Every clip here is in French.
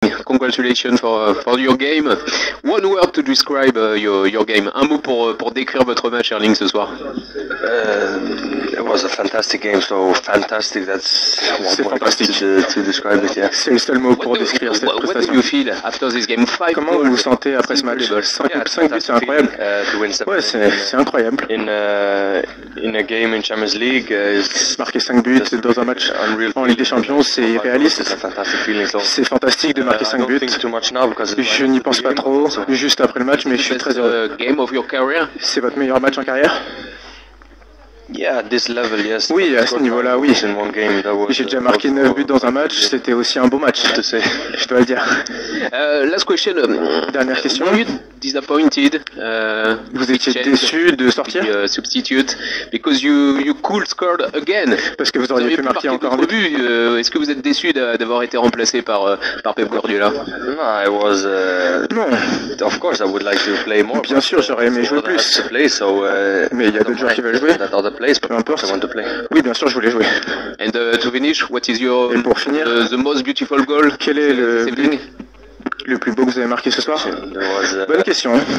Congratulations for your game. One word to describe your game. Un mot pour décrire votre match, Erling, ce soir. It was a fantastic game, so fantastic, that's C'est one word fantastique. to describe it, yeah. C'est le seul mot pour décrire cette What do prestation. you feel after this game? Comment vous vous sentez après ce match? 5 buts, c'est incroyable. To win Ouais, c'est incroyable. in a game in Champions League, Marquer 5 buts dans un match en Ligue des Champions, c'est irréaliste. It's a fantastic feeling, so C'est fantastique de marquer 5 I don't buts. think too much now because it's Je n'y pense pas trop, juste après le match, mais je suis très heureux. Game of your career? C'est votre meilleur match en carrière? yeah, at this level, yes. Oui, à ce niveau-là, oui. In one game, that was, J'ai déjà marqué 9 buts dans un match, c'était aussi un beau match, to say. je dois le dire. Last question. Dernière question. Were you disappointed? Vous étiez déçu de sortir? Substitute because you could scored again. Parce que vous auriez pu marquer encore un d'autres but. buts. Est-ce que vous êtes déçu d'avoir été remplacé par Pep Guardiola? No, I was. Non, Of course, I would like to play more. bien sûr, j'aurais aimé jouer plus. To play, so, Mais il y a d'autres joueurs qui veulent jouer. That other plays, Peu importe. I want to play. Oui, bien sûr, je voulais jouer. And to finish, what is your Et pour finir, the most beautiful goal? quel est le This but evening? le plus beau que vous avez marqué ce soir? There was, Bonne question. Hein.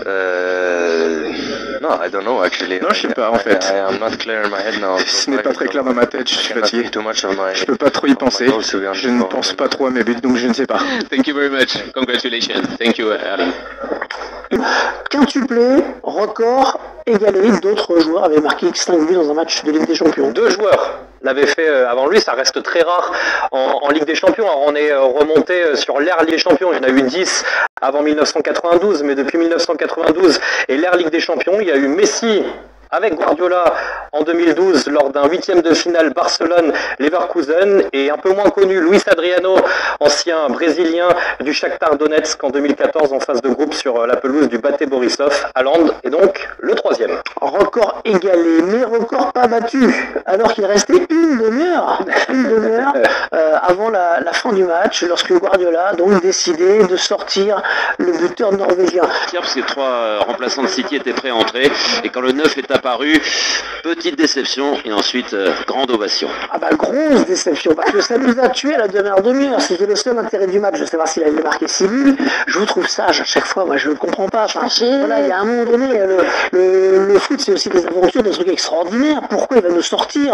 No, I don't know actually. Non, je sais pas en fait. I'm not clear in my head now. Ce n'est pas très clair dans ma tête, je suis fatigué. Too much of my. Je peux pas trop y penser. Je ne pense pas trop à mes buts, donc je ne sais pas. Thank you very much. Congratulations. Thank you, Erling. Quintuplé, record égalé, d'autres joueurs avaient marqué 5 buts dans un match de Ligue des Champions. Deux joueurs l'avaient fait avant lui, ça reste très rare en Ligue des Champions. Alors on est remonté sur l'ère Ligue des Champions, il y en a eu 10 avant 1992, mais depuis 1992 et l'ère Ligue des Champions, il y a eu Messi avec Guardiola en 2012 lors d'un huitième de finale Barcelone-Leverkusen et un peu moins connu Luis Adriano, ancien brésilien du Shakhtar Donetsk en 2014 en phase de groupe sur la pelouse du Bate Borisov. Haaland est donc le troisième. Record égalé, mais record pas battu, alors qu'il restait une demi-heure avant la fin du match, lorsque Guardiola a donc décidé de sortir le buteur norvégien. Parce que trois remplaçants de City étaient prêts à entrer et quand le 9 est apparu, petite déception et ensuite grande ovation. Ah bah grosse déception, parce que ça nous a tué à la dernière demi-heure, c'était le seul intérêt du match, de savoir s'il avait marqué 6 buts. Je vous trouve sage à chaque fois, moi je ne comprends pas. Enfin, voilà, il y a un moment donné, le foot c'est aussi des aventures, des trucs extraordinaires. Pourquoi il va nous sortir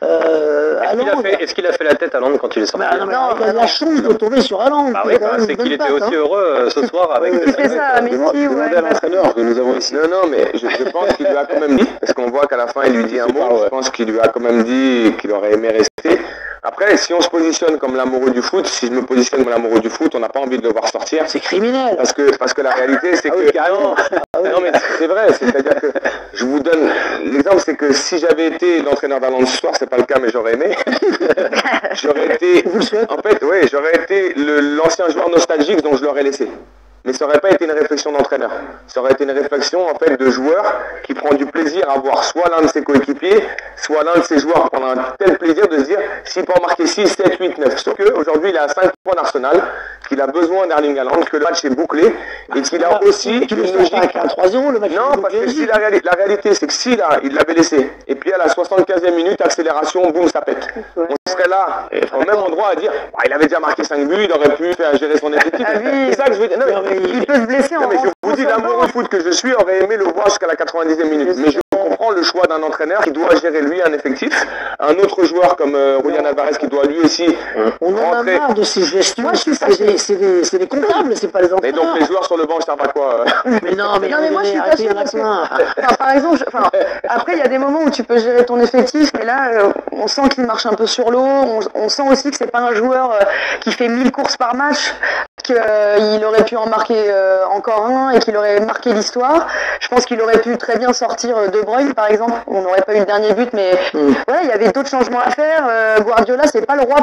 Est-ce qu'il a fait la tête à Haaland quand il est sorti? il a la chance de tomber sur Haaland. Bah oui, c'est qu'il était aussi heureux ce soir avec C'est ça, Messi, ouais. Demandez à l'entraîneur que nous avons ici. Non, mais je pense qu'il lui a quand même dit, parce qu'on voit qu'à la fin il lui dit un mot, je pense qu'il lui a quand même dit qu'il aurait aimé rester. Après, si on se positionne comme l'amoureux du foot, si je me positionne comme l'amoureux du foot, on n'a pas envie de le voir sortir. C'est criminel. Parce que la réalité, c'est que... Non, mais c'est vrai, c'est-à-dire que je vous donne... L'exemple, c'est que si j'avais été l'entraîneur d'Haaland ce soir, c'est pas le cas, mais j'aurais aimé. J'aurais été... En fait, oui, j'aurais été l'ancien joueur nostalgique dont je l'aurais laissé. Mais ça n'aurait pas été une réflexion d'entraîneur. Ça aurait été une réflexion en fait de joueur qui prend du plaisir à voir soit l'un de ses coéquipiers, soit l'un de ses joueurs prendre un tel plaisir de se dire s'il peut en marquer 6, 7, 8, 9. Sauf qu'aujourd'hui il est à 5 points d'Arsenal, qu'il a besoin d'Erling Haaland, que le match est bouclé et qu'il a aussi une logique. Avec un 3-0, le match. Non, parce que si la réalité c'est que si là il l'avait laissé et puis à la 75e minute, accélération, boum, ça pète. On serait là au même endroit à dire il avait déjà marqué 5 buts, il aurait pu faire gérer son effectif. C'est ça que je veux dire. Non, Il peut se blesser en mais je vous dis, l'amour au foot que je suis aurait aimé le voir jusqu'à la 90e minute. Mais je comprends le choix d'un entraîneur qui doit gérer lui un effectif. Un autre joueur comme Julian Alvarez qui doit lui aussi On en a rentrer. marre de ces gestions. C'est des comptables, c'est pas les Et entraîneurs. donc les joueurs sur le banc, je sais pas quoi. Mais non, mais moi je suis pas arrêtez, il y sûre en a parce que, plein. par exemple, après il y a des moments où tu peux gérer ton effectif, mais là on sent qu'il marche un peu sur l'eau, on sent aussi que c'est pas un joueur qui fait 1000 courses par match, qu'il aurait pu en marquer encore un et qu'il aurait marqué l'histoire. Je pense qu'il aurait pu très bien sortir De Bruyne par exemple, on n'aurait pas eu le dernier but, mais ouais, il y avait d'autres changements à faire. Guardiola c'est pas le roi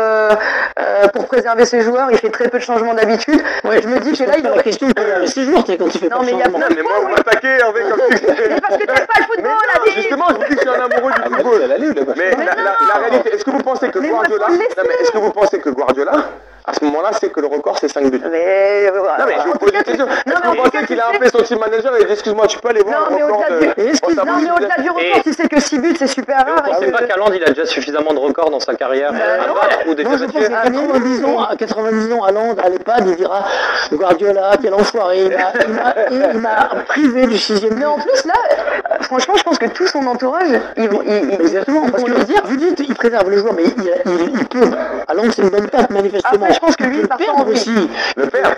pour préserver ses joueurs, il fait très peu de changements d'habitude. Je me dis que là il la aurait... question de préserver ses joueurs, quand il fait Non, pas de mais il y a changement. plein Mais moi, vous m'attaquez avec comme si C'est parce que t'aimes pas le football, non, Adil. justement, je vous dis que je suis un amoureux du football. Mais la réalité, est-ce que vous pensez que Mais moi, Guardiola, faut le laisser. non, mais est-ce que vous pensez que Guardiola à ce moment-là, c'est que le record, c'est 5 buts. Mais Non, mais je vous pose une question. Est-ce que vous pensez qu'il a appelé son team manager et dit excuse-moi, tu peux aller voir le record au-delà du record, tu sais que 6 buts, c'est super rare. Vous pensez pas qu'Haaland, il a déjà suffisamment de records dans sa carrière à battre ou des Moi, je pense défaites? qu'à 90 ans, Haaland, à l'EHPAD, il dira Guardiola, quel enfoiré, il m'a privé du 6e. Mais en plus, là, franchement, je pense que tout son entourage, exactement, parce que le dire. vous dites, il préserve le joueur, mais il peut. Haaland, c'est une bonne patte, manifestement. Après, je pense que lui, il part perd aussi. Le père.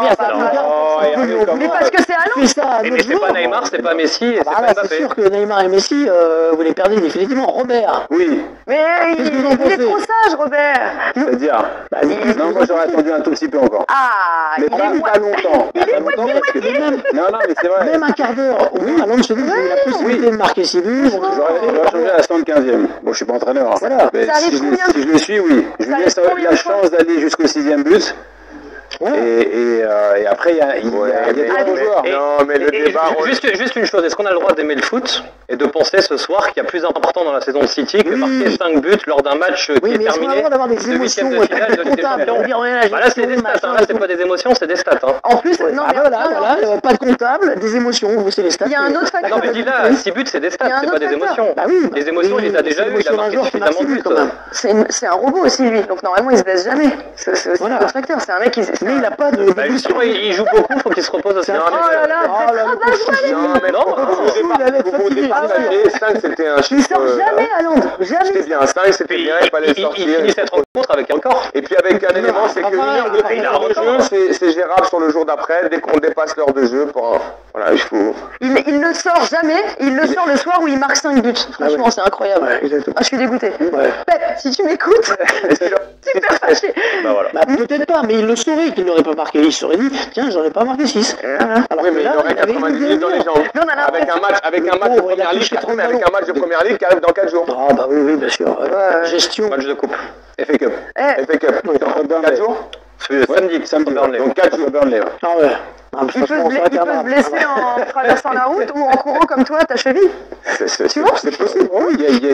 Mais parce que c'est Haaland. Mais c'est pas Neymar, c'est pas Messi, et c'est pas C'est Mbappé. sûr que Neymar et Messi, vous les perdez définitivement. Robert. Oui. Mais il est trop sage, Robert. C'est-à-dire non, moi j'aurais attendu un tout petit peu encore. Ah, Mais pas longtemps. Non, mais c'est vrai. Même un quart d'heure, oui, Haaland se dit j'ai eu la possibilité de marquer 6 buts. J'aurais changé à la 75e. Bon, je suis pas entraîneur. Voilà. Mais Ça arrive si combien je le suis, oui. Je lui laisse la chance d'aller jusqu'au 6e but. Et après, il y a d'autres joueurs. Non, mais le débat. Juste une chose, est-ce qu'on a le droit d'aimer le foot et de penser ce soir qu'il y a plus important dans la saison de City que marquer 5 buts lors d'un match qui est mais est-ce qu'on a terminé le droit d'avoir des de émotions huitième de finale de Ligue des comptables? Champions? On dit rien, Bah là, c'est des stats, là, c'est pas des émotions, c'est des stats. En plus, non, mais voilà, pas de comptable, des émotions, vous c'est les stats. il y a un autre facteur. Non, mais dis là, 6 buts, c'est des Il y a stats, un c'est pas autre des facteur. émotions. Bah oui, Les émotions, il les a déjà eues, il a marqué suffisamment de buts. quand même. C'est un robot aussi, lui. Donc normalement, il se blesse jamais. C'est aussi Voilà. un autre facteur. C'est un mec qui. Mais il n'a pas de. Bah justement, il joue beaucoup, faut qu'il se repose aussi. Oh là là, Non, mais non, au début, 5 c'était un il chiffre. sort jamais, Haaland. Jamais. C'était bien, 5 c'était bien, il fallait le Il sortir. finit cette rencontre avec un record. Et puis avec un élément, c'est que il a un l'heure de jeu, c'est gérable sur le jour d'après. Dès qu'on dépasse l'heure de jeu, voilà, il faut. Il ne sort jamais. Il le sort le soir où il marque 5 buts. Franchement, c'est incroyable. Exactement. Ah, je suis dégoûtée. Ouais. Pep, si tu m'écoutes, super fâché. Bah voilà. Bah, peut-être pas, mais il le saurait qu'il n'aurait pas marqué. Il se serait dit, tiens, j'en ai pas marqué 6. Alors Oui, mais il aurait 90 minutes dans les jambes. Mais on a l'impression. Avec un match de première ligue, avec un match de première ligue qui arrive dans 4 jours. Ah, bah oui, bien sûr. Gestion. Match de coupe. FA Cup. FA Cup. Dans 4 jours. Samedi. Donc 4 jours. Ah ouais. Ah, Il peut se blesser en traversant la route ou en courant comme toi ta cheville. Tu vois, c'est possible. Oui,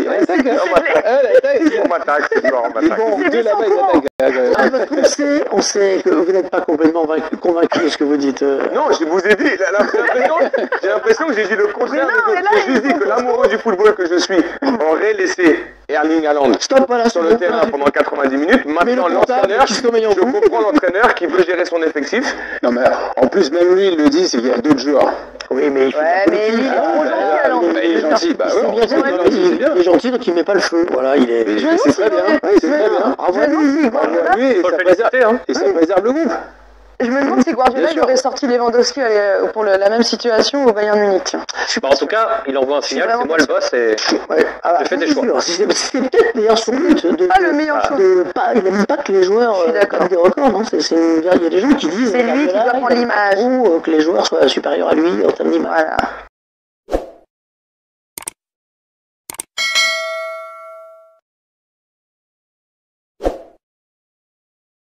on m'attaque, c'est mort, on m'attaque. On sait que vous n'êtes pas complètement convaincu de ce que vous dites. Non, je vous ai dit, j'ai l'impression que j'ai dit le contraire. J'ai juste dit que l'amoureux du football que je suis aurait laissé Erling Haaland Stop, voilà, sur le terrain pendant 90 minutes. Maintenant, l'entraîneur, je comprends l'entraîneur qui veut gérer son effectif. Non, mais en plus, même lui, il le dit, c'est qu'il y a d'autres joueurs. Oui, mais il fait mais lui, il est trop gentil, Haaland. Il est gentil, bah ouais. il est gentil, donc il met pas le feu. Voilà, il est. C'est très bien. C'est très bien. Bravo à lui. Lui, et ça préserve le groupe. Je me demande si Guardiola il aurait sorti Lewandowski pour la même situation au Bayern Munich. Tiens. Bah, en tout cas, il envoie un signal, c'est moi le boss et je fais des choix. C'est peut-être d'ailleurs son but. Pas le meilleur choix. Il n'aime pas que les joueurs battent des records. Non, il y a des gens qui disent c'est lui qui doit prendre l'image. Ou que les joueurs soient supérieurs à lui en termes d'image. Voilà.